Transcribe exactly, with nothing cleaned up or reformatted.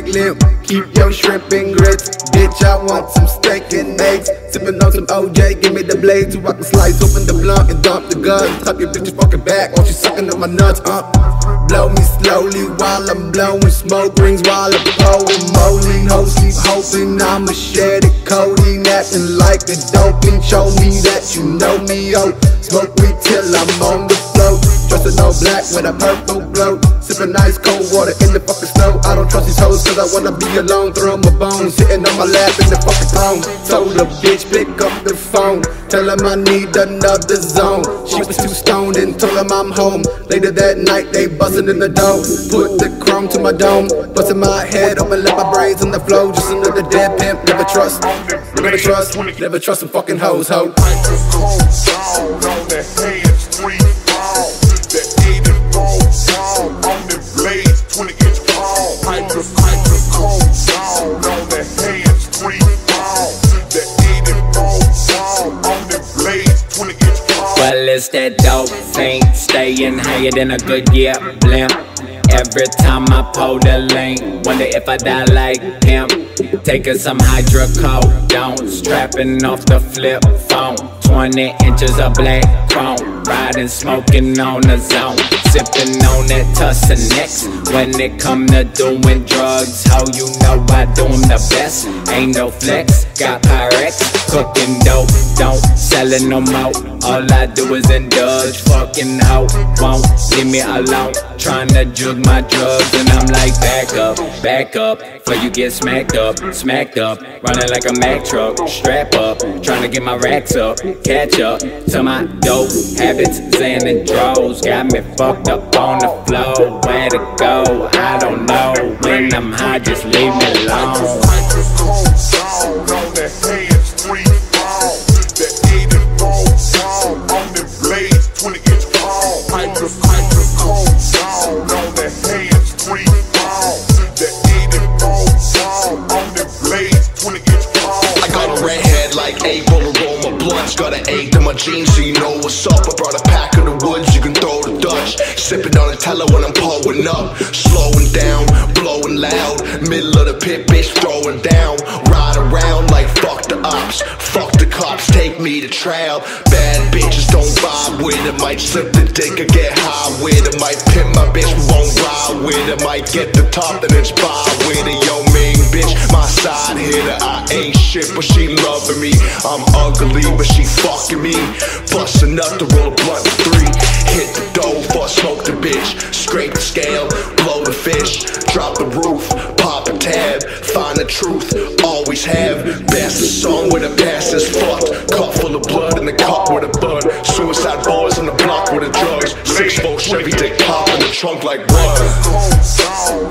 big limp. Keep your shrimp and grits. Bitch, I want some steak and eggs. Sippin' on some O J, give me the blade so I can slice open the blunt and dump the gun. Top your bitch's fucking back while she sucking up my nuts, uh. Blow me slowly while I'm blowing smoke rings while I'm pouring moly. No sleep hoping I'ma share the Cody. Napping like a doping, show me that you know me, oh. Smoke weed till I'm on the float. Dressed in all black with a purple glow. Sipping ice cold water in the fucking snow. I don't trust these hoes cause I wanna be alone. Throw my bones, sitting on my lap in the fucking throne. Told the bitch pick up the phone. Tell him I need another zone. She was too stoned and told him I'm home. Later that night they buzzing in the door. Put the chrome to my dome. Busting my head open, let my brains on the flow. Just another dead pimp, never trust. Never trust, never trust some fucking hoes, ho. On the hands, three ball. The eight and four down on the blades, twenty inch ball. Hyper, hyper, cold down on the hands, three ball. The eight and four down on the blades, twenty inch ball. Well, it's that dope thing, staying higher than a good year blimp. Every time I pull the link, wonder if I die like him. Taking some hydrocodone, strapping off the flip phone. Twenty inches of black chrome, riding, smoking on the zone. Sipping on that Tussanex. When it come to doing drugs, how you know I do them the best? Ain't no flex, got Pyrex, cooking dope, don't sell it no more. All I do is indulge, fucking hoe, won't leave me alone. Tryna jug my drugs and I'm like back up, back up, before you get smacked up, smacked up. Running like a Mack truck, strap up, tryna get my racks up, catch up to my dope habits, Xan and draws. Got me fucked up on the floor, where to go, I don't know. When I'm high, just leave me alone. On the hands, three ball. The eight and four down on the blades, twenty inch ball. Hyper, hyper, cold down on the hands, three ball. The eight and four down on the blades, twenty inch ball. I got a red head like April, roll my blunts. Got an eight in my jeans, so you know what's up. I brought a pack of the woods, you can throw the Dutch. Sipping on the teller when I'm pulling up. Slowing down, blowing loud. Middle of the pit, bitch, throwing down. Ride around like fuck the ops. Fuck the cops, take me to trial. Bad bitches don't vibe with it. Might slip the dick or get high with it. Might pimp my bitch, won't ride with it. Might get the top, then it's by with it. Yo, main bitch, my side hitter. I ain't shit, but she loving me. I'm ugly, but she fucking me. Busting up to roll a blunt for three. Hit the dough, bust, smoke the bitch. Scrape the scale, blow the fish. Drop the roof, pop a tab. Find the truth, always have. Best the song with a pass is fucked. Cup full of blood in the cup with a bud. Suicide boys on the block with the drugs. Six four Chevy dick pop in the trunk like what?